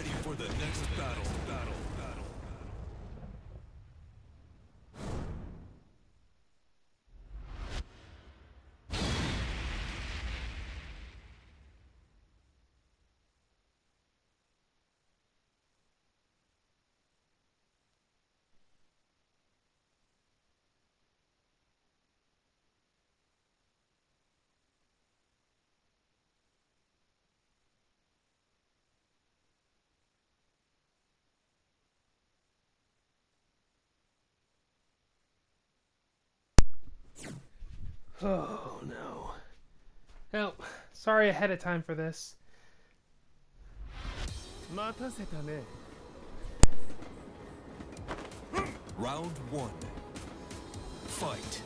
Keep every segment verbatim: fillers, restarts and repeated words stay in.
ready for the next battle. Battle. Battle. Oh no. Oh, sorry ahead of time for this. Round one. Fight.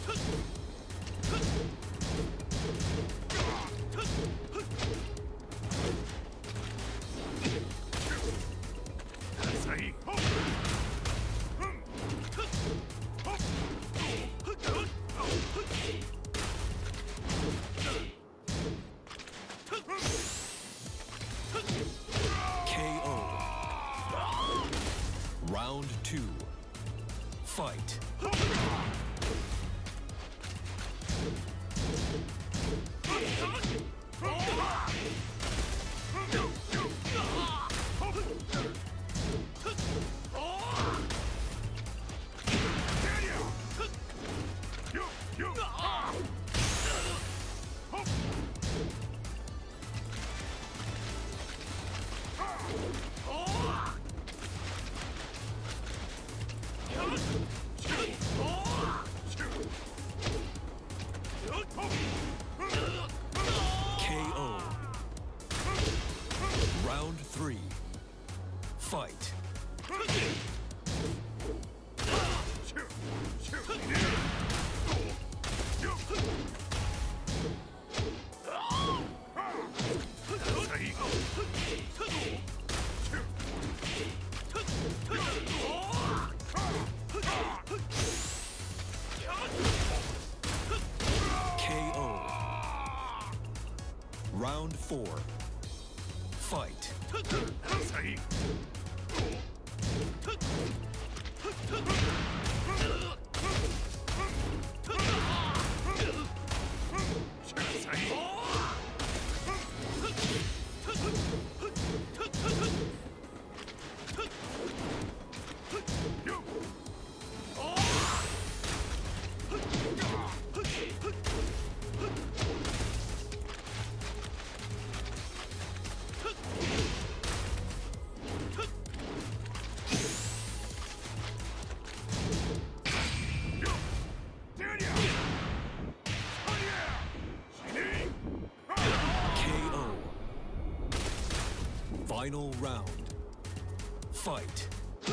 K O. Round two. Fight. K O. Round three. Fight. K O. Round four. Fight. K O. Final round. Fight.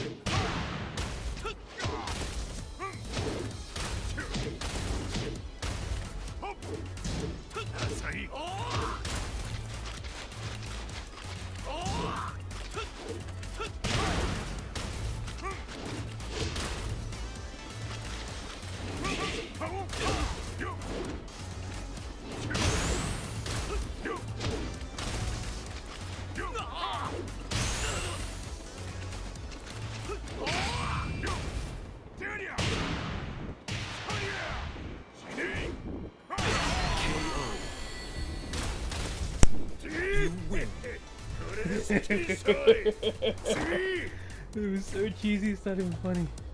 You win. It was so cheesy, it's not even funny.